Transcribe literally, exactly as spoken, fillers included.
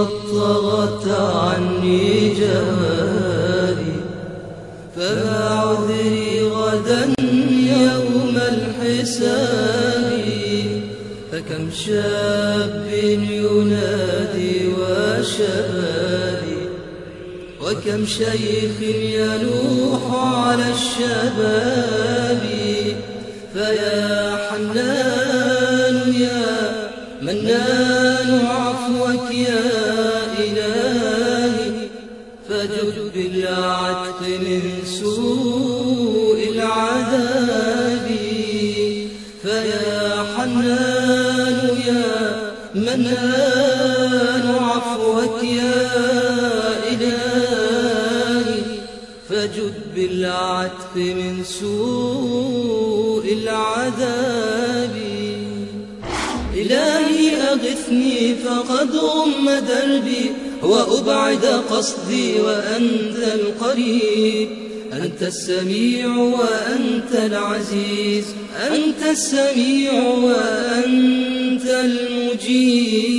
قد طغت عني جهالي، فما عذري غدا يوم الحساب. فكم شاب ينادي وشبابي، وكم شيخ يلوح على الشباب. فيا حنان يا منان عفوك يا إلهي، فجد بالعتق من سوء العذاب. فيا حنان يا منان عفوك يا إلهي، فجد بالعتق من سوء العذاب. إلهي أغثني فقد غم دربي، وأبعد قصدي وأنت القريب. أنت السميع وأنت العزيز، أنت السميع وأنت المجيب.